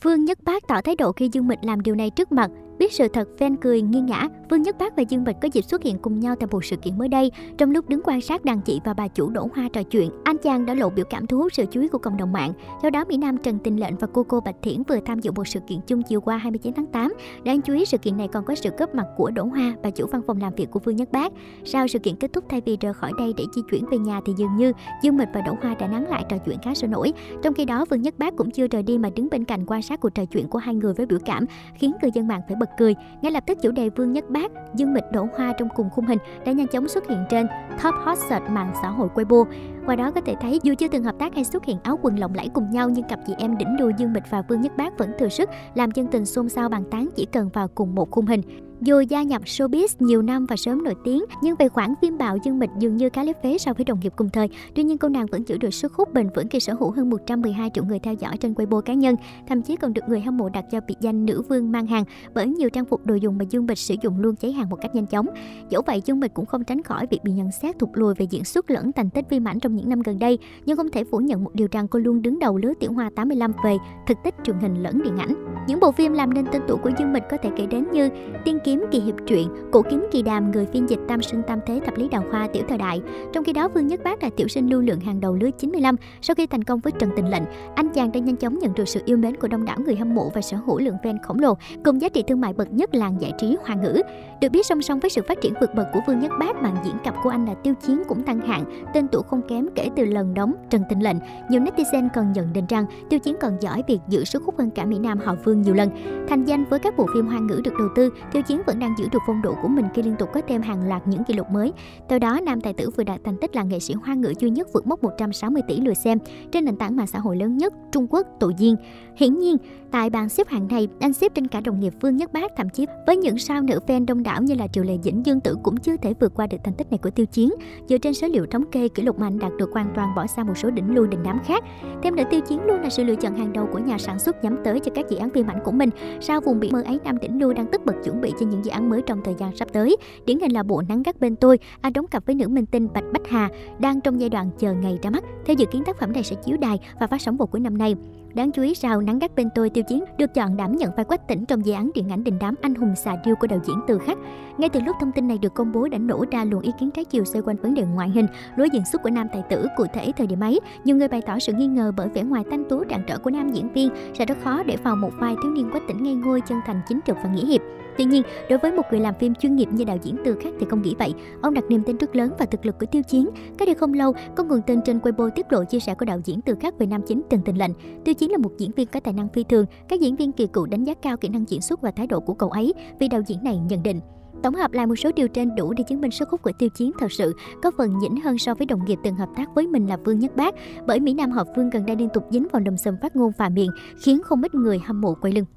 Vương Nhất Bác tỏ thái độ khi Dương Mịch làm điều này trước mặt. Biết sự thật, fan cười nghiêng ngã. Vương Nhất Bác và Dương Mịch có dịp xuất hiện cùng nhau tại một sự kiện mới đây. Trong lúc đứng quan sát đàn chị và bà chủ Đỗ Hoa trò chuyện, anh chàng đã lộ biểu cảm thu hút sự chú ý của cộng đồng mạng. Theo đó, Mỹ Nam Trần Tình Lệnh và cô Bạch Thiển vừa tham dự một sự kiện chung chiều qua 29 tháng 8. Đáng chú ý, sự kiện này còn có sự góp mặt của Đỗ Hoa, bà chủ văn phòng làm việc của Vương Nhất Bác. Sau sự kiện kết thúc, thay vì rời khỏi đây để di chuyển về nhà thì dường như Dương Mịch và Đỗ Hoa đã nán lại trò chuyện khá sôi nổi. Trong khi đó, Vương Nhất Bác cũng chưa rời đi mà đứng bên cạnh quan sát cuộc trò chuyện của hai người với biểu cảm khiến cư dân mạng phải bật cười. Ngay lập tức, chủ đề Vương Nhất Bác, Dương Mịch, Đỗ Hoa trong cùng khung hình đã nhanh chóng xuất hiện trên top hot search mạng xã hội Weibo. Qua đó có thể thấy, dù chưa từng hợp tác hay xuất hiện áo quần lộng lẫy cùng nhau, nhưng cặp chị em đỉnh đùi Dương Mịch và Vương Nhất Bác vẫn thừa sức làm dân tình xôn xao bàn tán chỉ cần vào cùng một khung hình. Dù gia nhập showbiz nhiều năm và sớm nổi tiếng, nhưng về khoản phim bạo, Dương Mịch dường như khá lép vế so với đồng nghiệp cùng thời. Tuy nhiên, cô nàng vẫn giữ được sức hút bền vững khi sở hữu hơn 112 triệu người theo dõi trên Weibo cá nhân, thậm chí còn được người hâm mộ đặt cho biệt danh nữ vương mang hàng bởi nhiều trang phục đồ dùng mà Dương Mịch sử dụng luôn cháy hàng một cách nhanh chóng. Dẫu vậy, Dương Mịch cũng không tránh khỏi việc bị nhận xét thụt lùi về diễn xuất lẫn thành tích phim ảnh trong những năm gần đây, nhưng không thể phủ nhận một điều rằng cô luôn đứng đầu lứa tiểu hoa 85 về thực tích truyền hình lẫn điện ảnh. Những bộ phim làm nên tên tuổi của Dương Mịch có thể kể đến như Tiên kiếm kỳ hiệp truyện, Cổ kiếm kỳ đàm, Người phiên dịch, Tam sinh tam thế, Thập lý đào hoa, Tiểu thời đại. Trong khi đó, Vương Nhất Bác là tiểu sinh lưu lượng hàng đầu lứa 95. Sau khi thành công với Trần Tình Lệnh, anh chàng đã nhanh chóng nhận được sự yêu mến của đông đảo người hâm mộ và sở hữu lượng fan khổng lồ cùng giá trị thương mại bậc nhất làng giải trí Hoa ngữ. Được biết, song song với sự phát triển vượt bậc của Vương Nhất Bác, màn diễn cặp của anh là Tiêu Chiến cũng tăng hạng, tên tuổi không kém kể từ lần đóng Trần Tình Lệnh. Nhiều netizen còn nhận định rằng Tiêu Chiến còn giỏi việc giữ sức hút hơn cả Mỹ Nam họ Vương nhiều lần. Thành danh với các bộ phim Hoa ngữ được đầu tư, Tiêu Chiến vẫn đang giữ được phong độ của mình khi liên tục có thêm hàng loạt những kỷ lục mới. Theo đó, nam tài tử vừa đạt thành tích là nghệ sĩ Hoa ngữ duy nhất vượt mốc 160 tỷ lượt xem trên nền tảng mạng xã hội lớn nhất Trung Quốc, Tự Duyên. Hiển nhiên, tại bảng xếp hạng này, anh xếp trên cả đồng nghiệp Vương Nhất Bác, thậm chí với những sao nữ fan đông đảo như là Triệu Lệ Dĩnh, Dương Tử cũng chưa thể vượt qua được thành tích này của Tiêu Chiến. Dựa trên số liệu thống kê, kỷ lục mà anh đạt được hoàn toàn bỏ xa một số đỉnh lưu đình đám khác. Thêm nữa, Tiêu Chiến luôn là sự lựa chọn hàng đầu của nhà sản xuất nhắm tới cho các dự án phim ảnh của mình. Sau vùng biển mơ ấy, nam đỉnh lưu đang tất bật chuẩn bị cho những dự án mới trong thời gian sắp tới. Điển hình là bộ Nắng gắt bên tôi, anh đóng cặp với nữ minh tinh Bạch Bách Hà, đang trong giai đoạn chờ ngày ra mắt. Theo dự kiến, tác phẩm này sẽ chiếu đài và phát sóng vào cuối năm nay. Đáng chú ý, sau Nắng gắt bên tôi, Tiêu Chiến được chọn đảm nhận vai Quách Tĩnh trong dự án điện ảnh đình đám Anh hùng xà điêu của đạo diễn Từ Khắc. Ngay từ lúc thông tin này được công bố đã nổ ra luồng ý kiến trái chiều xoay quanh vấn đề ngoại hình, lối diễn xuất của nam tài tử. Cụ thể, thời điểm ấy, nhiều người bày tỏ sự nghi ngờ bởi vẻ ngoài thanh tú rạng rỡ của nam diễn viên sẽ rất khó để vào một vai thiếu niên Quách Tĩnh ngây ngô, chân thành, chính trực và nghĩa hiệp. Tuy nhiên, đối với một người làm phim chuyên nghiệp như đạo diễn Từ Khắc thì không nghĩ vậy. Ông đặt niềm tin rất lớn vào thực lực của Tiêu Chiến. Cách đây không lâu, có nguồn tin trên Weibo tiết lộ chia sẻ của đạo diễn Từ Khắc về nam chính Trần Tình Lệnh. Tiêu Chiến là một diễn viên có tài năng phi thường. Các diễn viên kỳ cựu đánh giá cao kỹ năng diễn xuất và thái độ của cậu ấy, vì đạo diễn này nhận định. Tổng hợp lại một số điều trên đủ để chứng minh sức hút của Tiêu Chiến thật sự có phần nhỉnh hơn so với đồng nghiệp từng hợp tác với mình là Vương Nhất Bác, bởi Mỹ Nam họ Vương gần đây liên tục dính vào lùm xùm phát ngôn phà miệng khiến không ít người hâm mộ quay lưng.